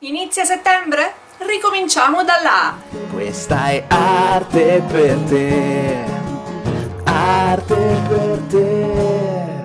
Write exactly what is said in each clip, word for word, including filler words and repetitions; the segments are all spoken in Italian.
Inizia settembre? Ricominciamo da là! Questa è arte per te, arte per te.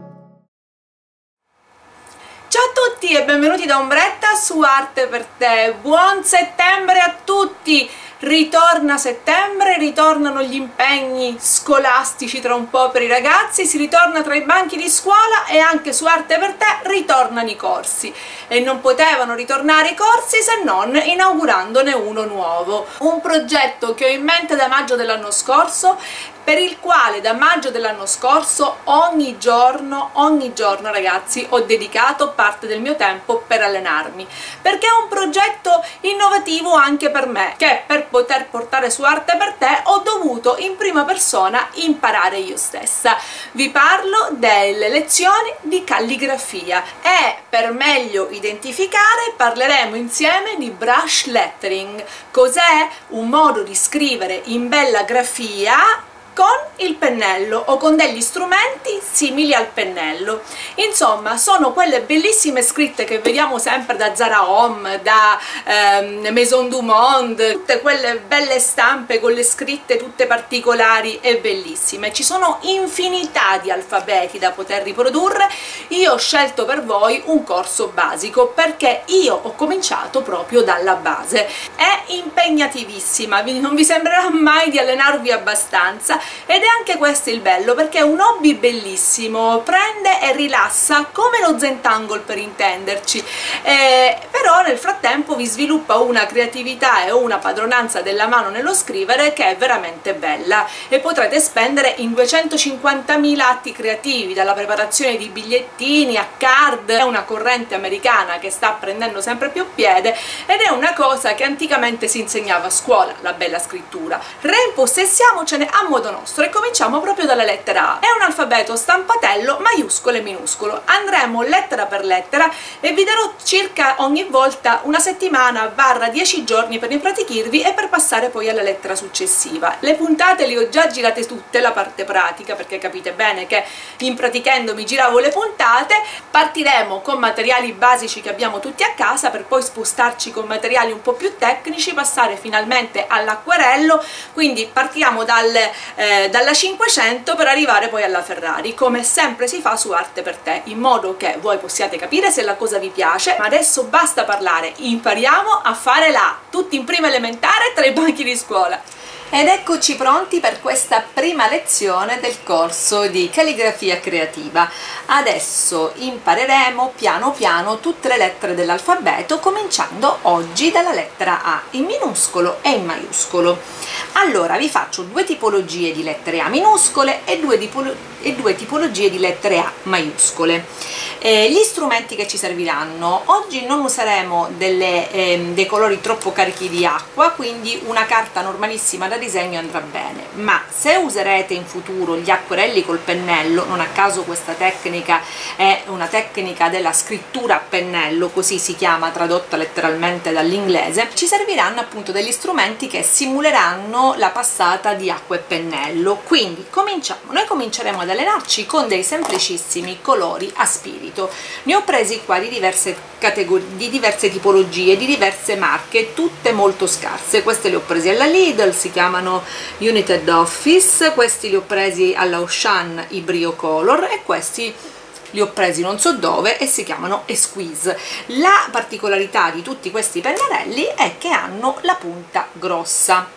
Ciao a tutti e benvenuti da Ombretta su Arte per te. Buon settembre a tutti! Ritorna settembre, ritornano gli impegni scolastici tra un po' per i ragazzi, si ritorna tra i banchi di scuola e anche su Arte per te ritornano i corsi. E non potevano ritornare i corsi se non inaugurandone uno nuovo. Un progetto che ho in mente da maggio dell'anno scorso, per il quale da maggio dell'anno scorso ogni giorno, ogni giorno ragazzi, ho dedicato parte del mio tempo per allenarmi, perché è un progetto innovativo anche per me, che per poter portare su Arte per te ho dovuto in prima persona imparare io stessa. Vi parlo delle lezioni di calligrafia e per meglio identificare parleremo insieme di brush lettering. Cos'è? Un modo di scrivere in bella grafia con il pennello o con degli strumenti simili al pennello. Insomma, sono quelle bellissime scritte che vediamo sempre da Zara Home, da ehm, Maison du Monde, tutte quelle belle stampe con le scritte tutte particolari e bellissime. Ci sono infinità di alfabeti da poter riprodurre. Io ho scelto per voi un corso basico perché io ho cominciato proprio dalla base. È impegnativissima, non vi sembrerà mai di allenarvi abbastanza. Ed è anche questo il bello, perché è un hobby bellissimo, prende e rilassa come lo Zentangle per intenderci, eh, però nel frattempo vi sviluppa una creatività e una padronanza della mano nello scrivere che è veramente bella e potrete spendere in duecentocinquantamila atti creativi, dalla preparazione di bigliettini a card. È una corrente americana che sta prendendo sempre più piede ed è una cosa che anticamente si insegnava a scuola, la bella scrittura. Reimpossessiamocene a modo nostro e cominciamo proprio dalla lettera A. È un alfabeto stampatello maiuscolo e minuscolo. Andremo lettera per lettera e vi darò circa ogni volta una settimana barra dieci giorni per impratichirvi e per passare poi alla lettera successiva. Le puntate le ho già girate tutte, la parte pratica, perché capite bene che impratichendo mi giravo le puntate. Partiremo con materiali basici che abbiamo tutti a casa per poi spostarci con materiali un po' più tecnici, passare finalmente all'acquerello, quindi partiamo dal Eh, dalla cinquecento per arrivare poi alla Ferrari, come sempre si fa su Arte per te, in modo che voi possiate capire se la cosa vi piace. Ma adesso basta parlare, impariamo a fare la tutti in prima elementare tra i banchi di scuola. Ed eccoci pronti per questa prima lezione del corso di calligrafia creativa. Adesso impareremo piano piano tutte le lettere dell'alfabeto, cominciando oggi dalla lettera A, in minuscolo e in maiuscolo. Allora vi faccio due tipologie di lettere A minuscole e due, tipolo e due tipologie di lettere A maiuscole. Eh, gli strumenti che ci serviranno: oggi non useremo delle, eh, dei colori troppo carichi di acqua, quindi una carta normalissima da disegno andrà bene, ma se userete in futuro gli acquerelli col pennello, non a caso questa tecnica è una tecnica della scrittura a pennello, così si chiama tradotta letteralmente dall'inglese, ci serviranno appunto degli strumenti che simuleranno la passata di acqua e pennello. Quindi cominciamo. Noi cominceremo ad allenarci con dei semplicissimi colori a spirito. Ne ho presi qua di diverse categorie, di diverse tipologie, di diverse marche, tutte molto scarse. Queste le ho prese alla Lidl, si chiamano United Office, questi li ho presi alla Auchan, i Brio Color, e questi li ho presi non so dove e si chiamano Esquisse. La particolarità di tutti questi pennarelli è che hanno la punta grossa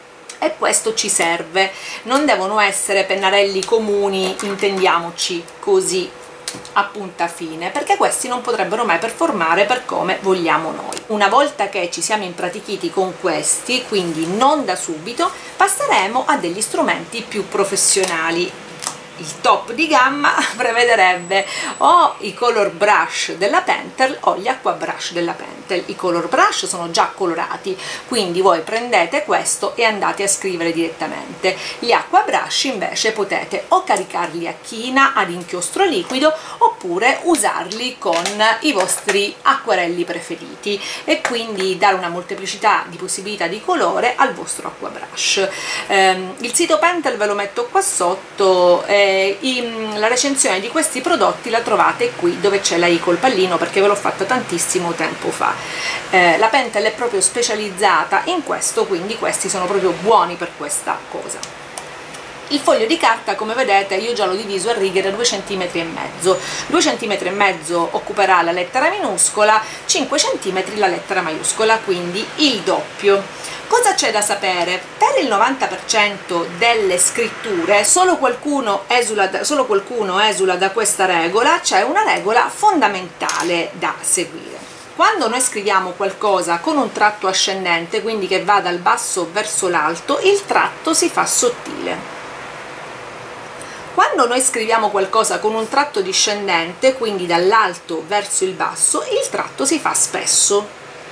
e questo ci serve, non devono essere pennarelli comuni, intendiamoci così, a punta fine, perché questi non potrebbero mai performare per come vogliamo noi. Una volta che ci siamo impratichiti con questi, quindi non da subito, passeremo a degli strumenti più professionali. Il top di gamma prevederebbe o i color brush della Pentel o gli acqua brush della Pentel. I color brush sono già colorati, quindi voi prendete questo e andate a scrivere direttamente. Gli acqua brush invece potete o caricarli a china, ad inchiostro liquido, oppure usarli con i vostri acquerelli preferiti e quindi dare una molteplicità di possibilità di colore al vostro acqua brush. Um, il sito Pentel ve lo metto qua sotto. Eh, In, la recensione di questi prodotti la trovate qui dove c'è la i col pallino, perché ve l'ho fatta tantissimo tempo fa. eh, la Pentel è proprio specializzata in questo, quindi questi sono proprio buoni per questa cosa. Il foglio di carta, come vedete, io già l'ho diviso a righe da due centimetri e mezzo. due centimetri e mezzo occuperà la lettera minuscola, cinque centimetri la lettera maiuscola, quindi il doppio. Cosa c'è da sapere? Per il novanta per cento delle scritture solo qualcuno esula da, solo qualcuno esula da questa regola, c'è una regola fondamentale da seguire. Quando noi scriviamo qualcosa con un tratto ascendente, quindi che va dal basso verso l'alto, il tratto si fa sottile. Quando noi scriviamo qualcosa con un tratto discendente, quindi dall'alto verso il basso, il tratto si fa spesso.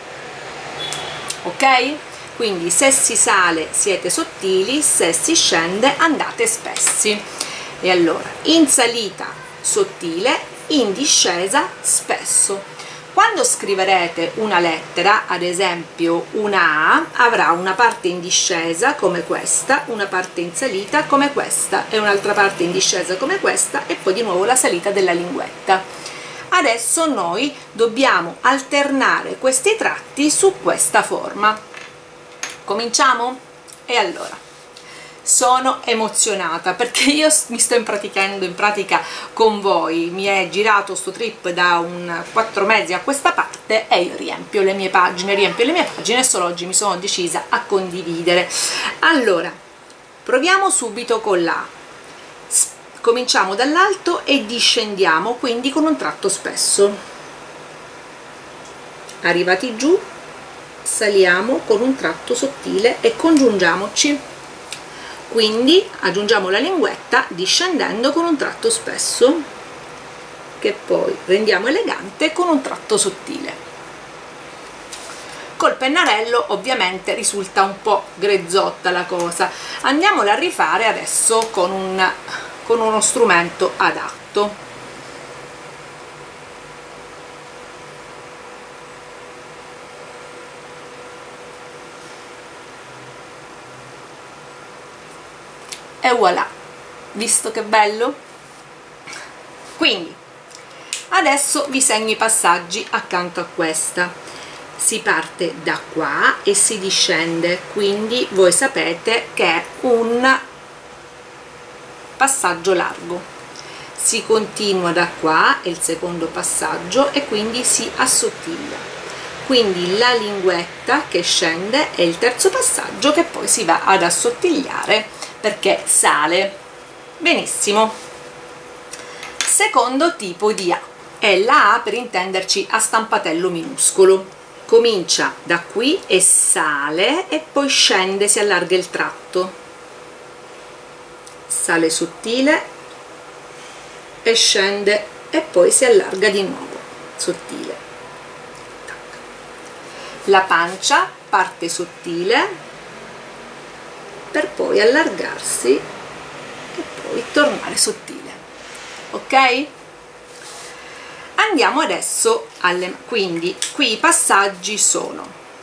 Ok? Quindi se si sale siete sottili, se si scende andate spessi. E allora, in salita sottile, in discesa spesso. Quando scriverete una lettera, ad esempio una A, avrà una parte in discesa come questa, una parte in salita come questa e un'altra parte in discesa come questa e poi di nuovo la salita della linguetta. Adesso noi dobbiamo alternare questi tratti su questa forma. Cominciamo? E allora, sono emozionata perché io mi sto impraticando in pratica con voi, mi è girato sto trip da un quattro mesi a questa parte e io riempio le mie pagine, riempio le mie pagine e solo oggi mi sono decisa a condividere. Allora, proviamo subito con la A. Cominciamo dall'alto e discendiamo, quindi con un tratto spesso. Arrivati giù, saliamo con un tratto sottile e congiungiamoci. Quindi aggiungiamo la linguetta discendendo con un tratto spesso che poi rendiamo elegante con un tratto sottile. Col pennarello ovviamente risulta un po' grezzotta la cosa, andiamola a rifare adesso con, un, con uno strumento adatto. E voilà, visto che bello? Quindi adesso vi segno i passaggi accanto a questa. Si parte da qua e si discende, quindi voi sapete che è un passaggio largo. Si continua da qua, è il secondo passaggio, e quindi si assottiglia. Quindi la linguetta che scende è il terzo passaggio che poi si va ad assottigliare perché sale. Benissimo. Secondo tipo di A è la A, per intenderci, a stampatello minuscolo. Comincia da qui e sale e poi scende, si allarga il tratto, sale sottile e scende e poi si allarga di nuovo, sottile. La pancia parte sottile per poi allargarsi e poi tornare sottile. Ok? Andiamo adesso alle, quindi qui i passaggi sono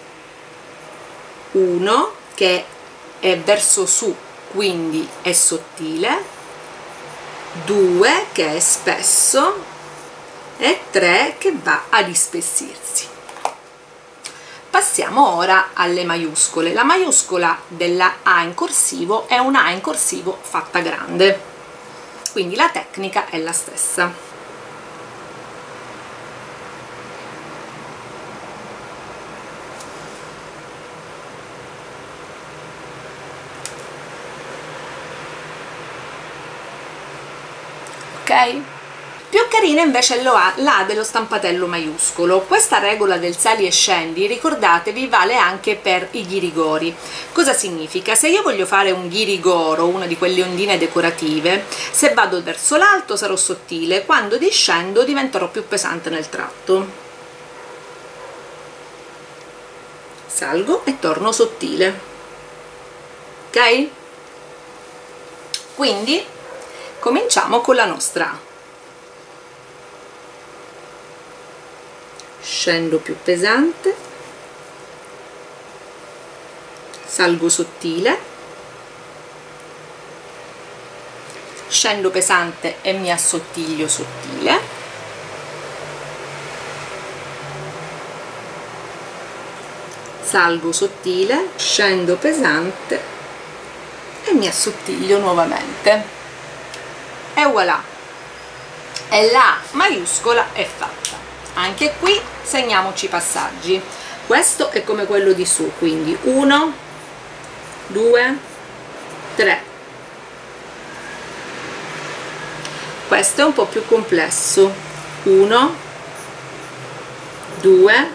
uno che è verso su, quindi è sottile, due che è spesso e tre che va ad ispessirsi. Passiamo ora alle maiuscole. La maiuscola della A in corsivo è una A in corsivo fatta grande, quindi la tecnica è la stessa. Ok? Più carina invece è la dello stampatello maiuscolo. Questa regola del sali e scendi, ricordatevi, vale anche per i ghirigori. Cosa significa? Se io voglio fare un ghirigoro, una di quelle ondine decorative, se vado verso l'alto sarò sottile, quando discendo diventerò più pesante nel tratto. Salgo e torno sottile. Ok? Quindi cominciamo con la nostra A. Scendo più pesante, salgo sottile, scendo pesante e mi assottiglio sottile, salgo sottile, scendo pesante e mi assottiglio nuovamente e voilà, e la maiuscola è fatta. Anche qui segniamoci i passaggi. Questo è come quello di su, quindi uno, due, tre. Questo è un po' più complesso, uno, due,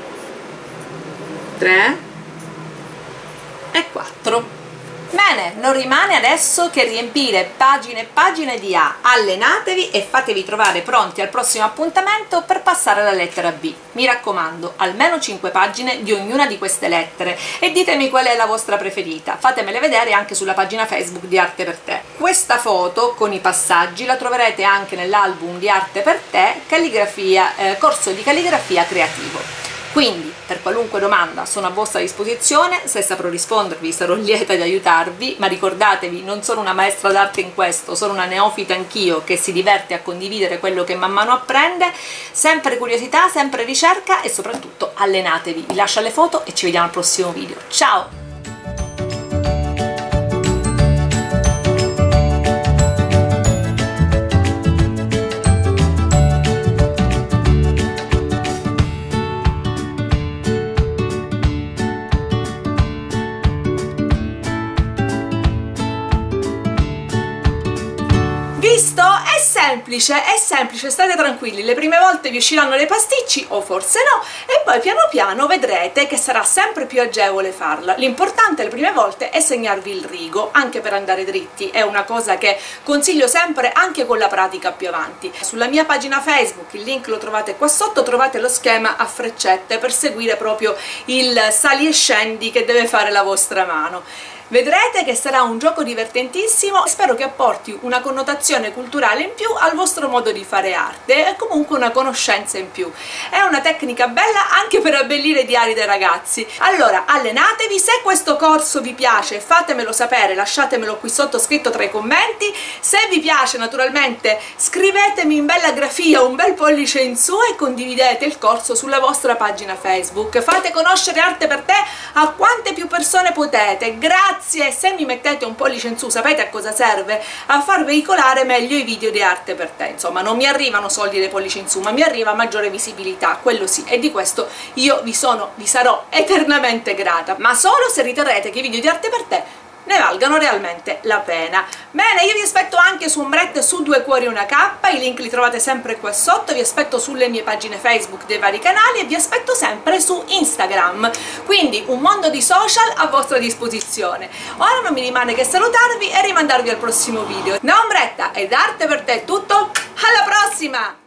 tre e quattro. Bene, non rimane adesso che riempire pagine e pagine di A. Allenatevi e fatevi trovare pronti al prossimo appuntamento per passare alla lettera B. Mi raccomando, almeno cinque pagine di ognuna di queste lettere e ditemi qual è la vostra preferita. Fatemele vedere anche sulla pagina Facebook di Arte per Te. Questa foto con i passaggi la troverete anche nell'album di Arte per Te, calligrafia, eh, corso di calligrafia creativo. Quindi, per qualunque domanda sono a vostra disposizione, se saprò rispondervi sarò lieta di aiutarvi, ma ricordatevi, non sono una maestra d'arte in questo, sono una neofita anch'io che si diverte a condividere quello che man mano apprende, sempre curiosità, sempre ricerca e soprattutto allenatevi. Vi lascio le foto e ci vediamo al prossimo video. Ciao! Visto? È semplice, è semplice, state tranquilli, le prime volte vi usciranno dei pasticci o forse no e poi piano piano vedrete che sarà sempre più agevole farla. L'importante le prime volte è segnarvi il rigo, anche per andare dritti, è una cosa che consiglio sempre anche con la pratica più avanti. Sulla mia pagina Facebook, il link lo trovate qua sotto, trovate lo schema a freccette per seguire proprio il sali e scendi che deve fare la vostra mano. Vedrete che sarà un gioco divertentissimo e spero che apporti una connotazione culturale in più al vostro modo di fare arte e comunque una conoscenza in più. È una tecnica bella anche per abbellire i diari dei ragazzi. Allora, allenatevi, se questo corso vi piace fatemelo sapere, lasciatemelo qui sotto scritto tra i commenti. Se vi piace naturalmente scrivetemi in bella grafia un bel pollice in su e condividete il corso sulla vostra pagina Facebook. Fate conoscere Arte per Te a quante più persone potete. Grazie! Grazie, se mi mettete un pollice in su sapete a cosa serve? A far veicolare meglio i video di Arte per Te. Insomma, non mi arrivano soldi dei pollici in su, ma mi arriva maggiore visibilità, quello sì, e di questo io vi sono, vi sarò eternamente grata, ma solo se riterrete che i video di Arte per Te ne valgano realmente la pena. Bene, io vi aspetto anche su Ombrette su Due Cuori e una Cappa, i link li trovate sempre qua sotto, vi aspetto sulle mie pagine Facebook dei vari canali e vi aspetto sempre su Instagram, quindi un mondo di social a vostra disposizione. Ora non mi rimane che salutarvi e rimandarvi al prossimo video. Da Ombretta ed Arte per Te è tutto, alla prossima!